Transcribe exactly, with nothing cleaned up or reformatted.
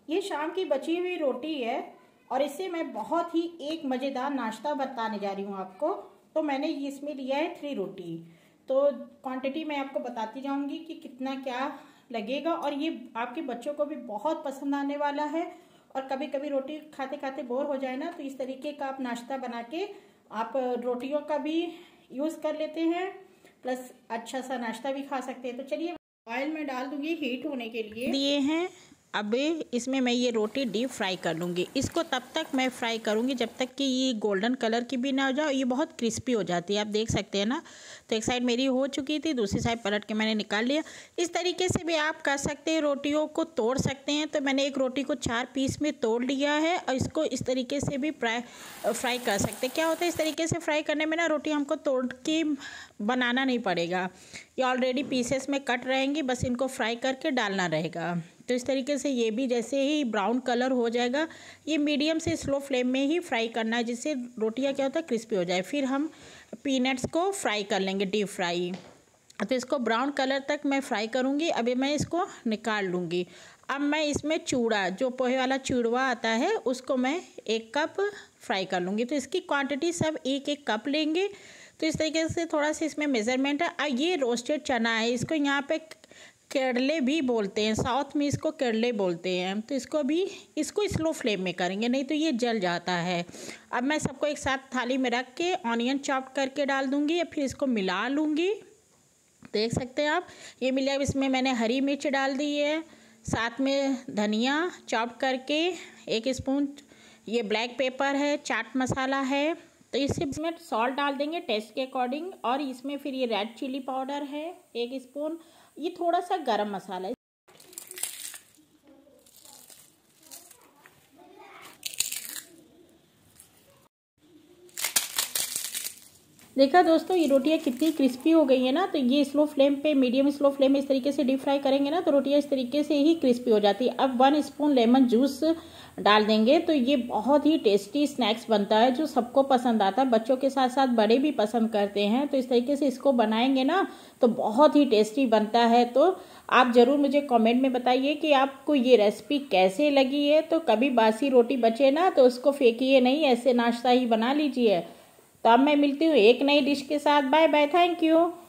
ये शाम की बची हुई रोटी है और इससे मैं बहुत ही एक मज़ेदार नाश्ता बताने जा रही हूँ आपको। तो मैंने इसमें लिया है थ्री रोटी। तो क्वांटिटी मैं आपको बताती जाऊँगी कि कितना क्या लगेगा, और ये आपके बच्चों को भी बहुत पसंद आने वाला है। और कभी कभी रोटी खाते खाते बोर हो जाए ना, तो इस तरीके का आप नाश्ता बना के आप रोटियों का भी यूज़ कर लेते हैं, प्लस अच्छा सा नाश्ता भी खा सकते हैं। तो चलिए ऑयल में डाल दूंगी हीट होने के लिए दिए हैं। अब इसमें मैं ये रोटी डीप फ्राई कर लूँगी। इसको तब तक मैं फ्राई करूँगी जब तक कि ये गोल्डन कलर की भी ना हो जाए। ये बहुत क्रिस्पी हो जाती है, आप देख सकते हैं ना। तो एक साइड मेरी हो चुकी थी, दूसरी साइड पलट के मैंने निकाल लिया। इस तरीके से भी आप कर सकते हैं, रोटियों को तोड़ सकते हैं। तो मैंने एक रोटी को चार पीस में तोड़ लिया है और इसको इस तरीके से भी फ्राई फ्राई कर सकते हैं। क्या होता है इस तरीके से फ्राई करने में ना, रोटी हमको तोड़ के बनाना नहीं पड़ेगा, ये ऑलरेडी पीसेस में कट रहेंगी, बस इनको फ्राई करके डालना रहेगा। तो इस तरीके से ये भी जैसे ही ब्राउन कलर हो जाएगा, ये मीडियम से स्लो फ्लेम में ही फ्राई करना है, जिससे रोटियां क्या होता है क्रिस्पी हो जाए। फिर हम पीनट्स को फ्राई कर लेंगे, डीप फ्राई। तो इसको ब्राउन कलर तक मैं फ्राई करूँगी। अभी मैं इसको निकाल लूँगी। अब मैं इसमें चूड़ा, जो पोहे वाला चूड़वा आता है, उसको मैं एक कप फ्राई कर लूँगी। तो इसकी क्वांटिटी सब एक एक कप लेंगे। तो इस तरीके से थोड़ा सा इसमें मेज़रमेंट है। अब ये रोस्टेड चना है, इसको यहाँ पे केरले भी बोलते हैं, साउथ में इसको केरले बोलते हैं। तो इसको भी इसको स्लो फ्लेम में करेंगे, नहीं तो ये जल जाता है। अब मैं सबको एक साथ थाली में रख के ऑनियन चॉप करके डाल दूँगी, फिर इसको मिला लूँगी। देख सकते हैं आप, ये मिला। इसमें मैंने हरी मिर्च डाल दी है, साथ में धनिया चॉप करके, एक स्पून ये ब्लैक पेपर है, चाट मसाला है। तो इसमें सॉल्ट डाल देंगे टेस्ट के अकॉर्डिंग, और इसमें फिर ये रेड चिली पाउडर है एक स्पून, ये थोड़ा सा गरम मसाला है। देखा दोस्तों, ये रोटियां कितनी क्रिस्पी हो गई है ना। तो ये स्लो फ्लेम पे, मीडियम स्लो फ्लेम में इस तरीके से डीप फ्राई करेंगे ना, तो रोटियां इस तरीके से ही क्रिस्पी हो जाती है। अब वन स्पून लेमन जूस डाल देंगे, तो ये बहुत ही टेस्टी स्नैक्स बनता है, जो सबको पसंद आता है। बच्चों के साथ साथ बड़े भी पसंद करते हैं। तो इस तरीके से इसको बनाएंगे ना, तो बहुत ही टेस्टी बनता है। तो आप ज़रूर मुझे कमेंट में बताइए कि आपको ये रेसिपी कैसे लगी है। तो कभी बासी रोटी बचे ना, तो उसको फेंकिए नहीं, ऐसे नाश्ता ही बना लीजिए। तो अब मैं मिलती हूँ एक नई डिश के साथ। Bye bye, thank you.